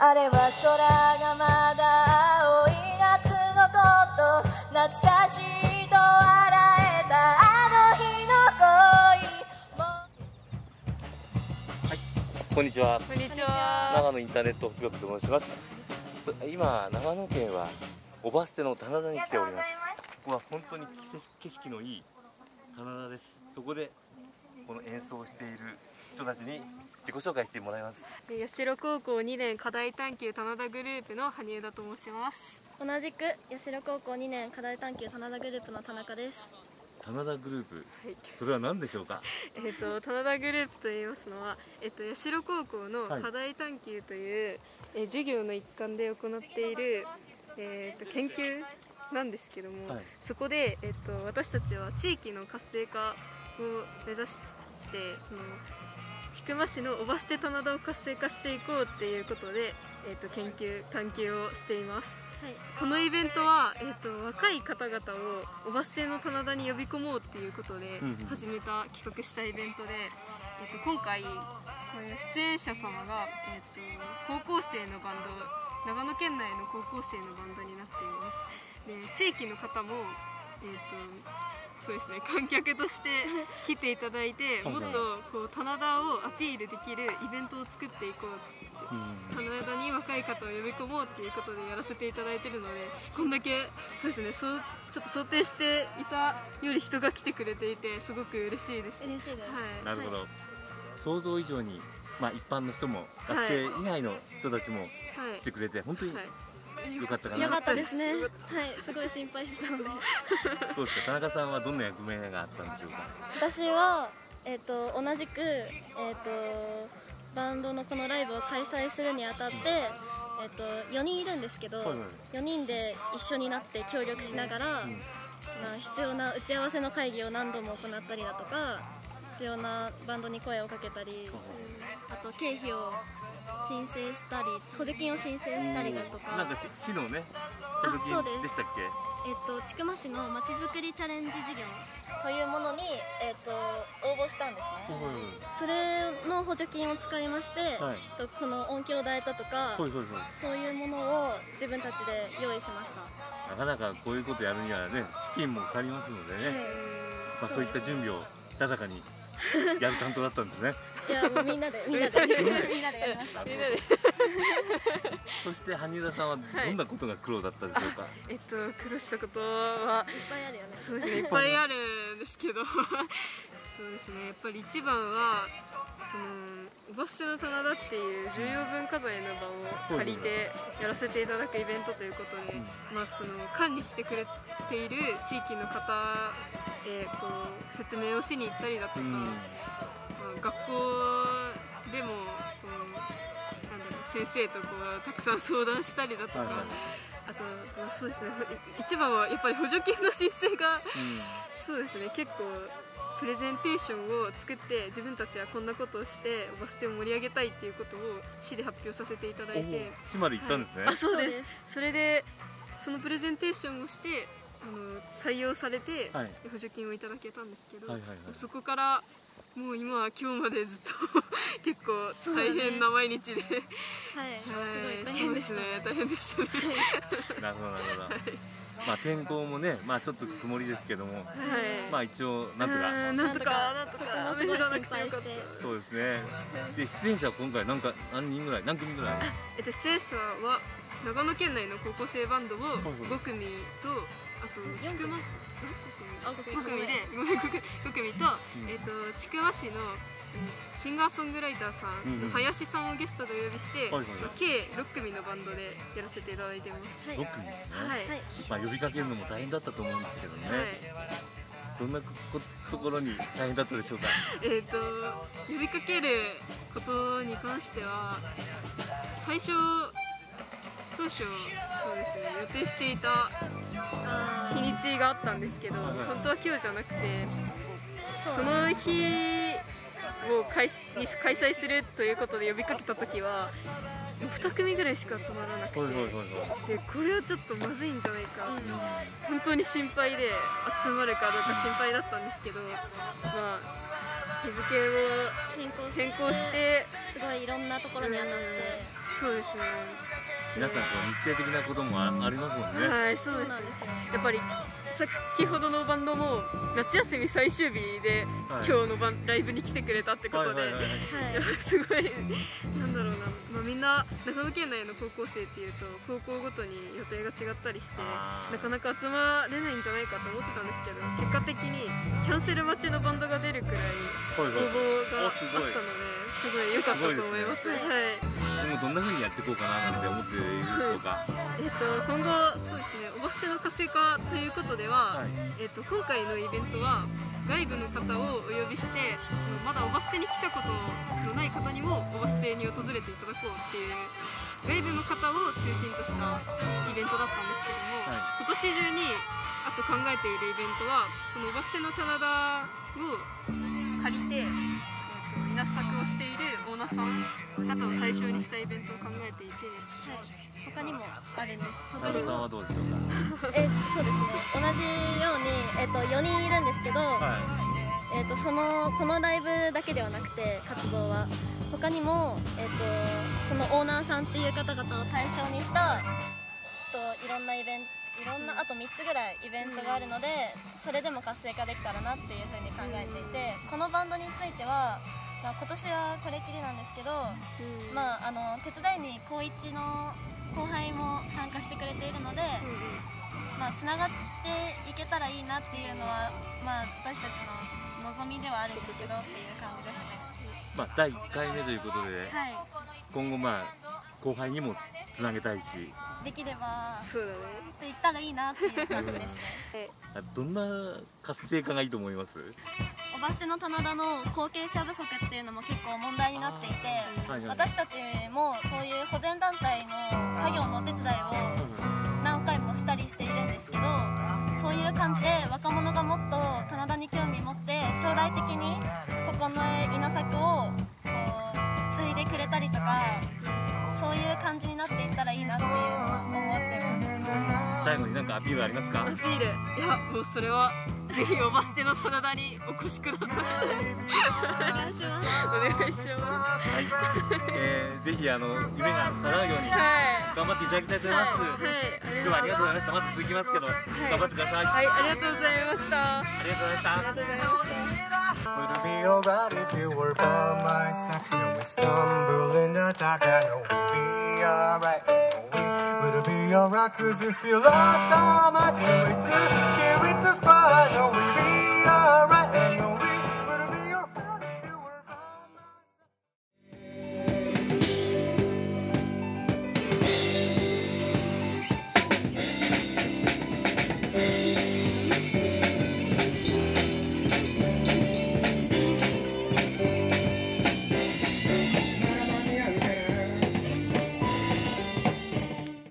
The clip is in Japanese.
あれは空がまだ青い夏のこと懐かしいと笑えたあの日の恋も。 はい、こんにちは。 こんにちは。 長野インターネット発学と申します。今長野県は小バス停の棚田に来ております。ここは本当に景色のいい棚田です。そこでこの演奏をしている人たちに自己紹介してもらいます。 八代高校2年課題探究棚田グループの羽生田と申します。 同じく八代高校2年課題探究棚田グループの田中です。 棚田グループ、 はい、 それは何でしょうか。 棚田グループと言いますのは、八代高校の課題探究という、授業の一環で行っている、研究なんですけども、はい、そこで、私たちは地域の活性化を目指して千曲市の小バス停棚田を活性化していこうっていうことで、探究をしています。はい、このイベントは、若い方々を小バス停の棚田に呼び込もうっていうことで始めた、企画したイベントで、今回出演者様が、高校生のバンド、長野県内の高校生のバンドになっています。で地域の方も、そうですね、観客として来ていただいて、もっとこう棚田をアピールできるイベントを作っていこうって、棚田に若い方を呼び込もうっていうことでやらせていただいているので、こんだけそうですね、ちょっと想定していたより人が来てくれていてすごく嬉しいです。 嬉しいです。 はい、なるほど。想像以上に、一般の人も学生以外の人たちも来てくれて、本当によかったかな。 よかったですね。はい、すごい心配してたので。 どうですか、田中さんはどんな役目があったんでしょうか。 私は同じくバンドのこのライブを開催するにあたって4人いるんですけど、4人で一緒になって協力しながら、必要な打ち合わせの会議を何度も行ったりだとか、必要なバンドに声をかけたり、あと経費を申請したり、補助金を申請したりだとか、 なんか市のね、補助金でしたっけ。 千曲市のまちづくりチャレンジ事業というものに、応募したんですね。それの補助金を使いまして、この音響代だとか、そういうものを自分たちで用意しました。 なかなかこういうことやるにはね、資金もかかりますのでね、そういった準備をしたたかにやる担当だったんですね。 いや、もうみんなでやりました。 そして羽生田さんはどんなことが苦労だったでしょうか。 苦労したことはいっぱいあるよね。 そうですね、いっぱいあるんですけど、そうですね、やっぱり一番は小バス停の棚田っていう重要文化財の場を借りてやらせていただくイベントということで、管理してくれている地域の方へ説明をしに行ったりだとか、学校でも先生とたくさん相談したりだとか、あとそうですね、一番はやっぱり補助金の申請が、そうですね、結構プレゼンテーションを作って、自分たちはこんなことをして小バス停を盛り上げたいっていうことを市で発表させていただいて、 市まで行ったんですね。 そうです。それでそのプレゼンテーションをして採用されて、補助金をいただけたんですけど、そこからもう今日までずっと結構大変な毎日で、 すごい大変でしたね。 大変でしたね。 なるほどなるほど。天候もね、ちょっと曇りですけども、一応なんとか心配して。 そうですね。で出演者は今回何組ぐらい？ 出演者は長野県内の高校生バンドを5組と、あと5組と、千曲市のシンガーソングライターさんの林さんをゲストでお呼びして、計6組のバンドでやらせていただいてます。 6組ですね。呼びかけるのも大変だったと思うんですけどね。どんなところに大変だったでしょうか。 呼びかけることに関しては、最初当初そうですね、予定していた日にちがあったんですけど、本当は今日じゃなくて、その日を開催するということで呼びかけた時は2組ぐらいしか集まらなくて、でこれはちょっとまずいんじゃないか、本当に心配で、集まるかどうか心配だったんですけど、 日付を変更してすごいいろんなところに当たって、 そうですね。 皆さんこう日程的なこともありますもんね。 はい、そうです。やっぱり先ほどのバンドも夏休み最終日で今日のライブに来てくれたってことで、すごいなんだろうな、みんな長野県内の高校生っていうと高校ごとに予定が違ったりしてなかなか集まれないんじゃないかと思ってたんですけど、結果的にキャンセル待ちのバンドが出るくらい応募があったのですごい良かったと思います。 今後どんな風にやっていこうかななんて思っているでしょうか。 今後そうですね、オバステの活性化ということでは、今回のイベントは外部の方をお呼びして、まだオバステに来たことのない方にもオバステに訪れていただこうっていう外部の方を中心としたイベントだったんですけども、今年中にあと考えているイベントはこのオバステの棚田を借りて稲作をしているオーナーさん方を対象にしたイベントを考えていて、 他にもあるんです。 田中さんはどうでしょうか。 そうですね、同じように、4人いるんですけど、このライブだけではなくて活動は他にも、そのオーナーさんっていう方々を対象にしたいろんなイベント、あと3つぐらいイベントがあるので、それでも活性化できたらなっていうふうに考えていて、このバンドについては、今年はこれきりなんですけど、手伝いに高1の後輩も参加してくれているので、つながっていけたらいいなっていうのは、私たちの望みではあるんですけどっていう感じですね。 第1回目ということで、今後後輩にもつなげたいし、 できればそうだねって言ったらいいなっていう感じですね。 どんな活性化がいいと思います？ オバステの棚田の後継者不足っていうのも結構問題になっていて、私たちもそういう保全団体の作業のお手伝いを何回もしたりしているんですけど、そういう感じで若者がもっと棚田に興味持って将来的にここの稲作を継いでくれたりとか、そういう感じになっていったらいいなっていうのを思ってます。 最後に何かアピールありますか？ アピール、いやもうそれはぜひオバステの棚田にお越しください。お願いします。お願いします。 ぜひ夢が叶うように頑張っていただきたいと思います。今日はありがとうございました。まだ続きますけど、頑張ってください。 はい、ありがとうございました。 ありがとうございました。 ありがとうございました。 Would it be alright if you were by my side? No, we stumble in the dark, I know we'll be alright. Would it be alright? Cause if you lost all my time, we took it with the fire.